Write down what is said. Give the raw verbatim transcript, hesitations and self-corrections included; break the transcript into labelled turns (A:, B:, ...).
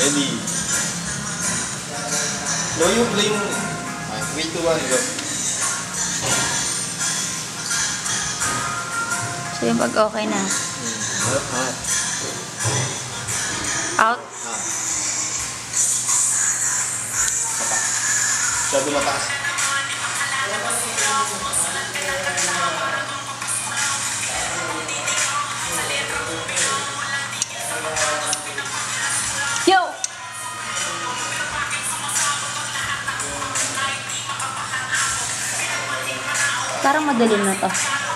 A: Ready. No, you play mo. three, two, one, go.
B: So yung pag okay na.
A: Hmm.
B: Out.
A: Ah. Sapa. Masyado mataas.
B: Yo! Parang madalim na to.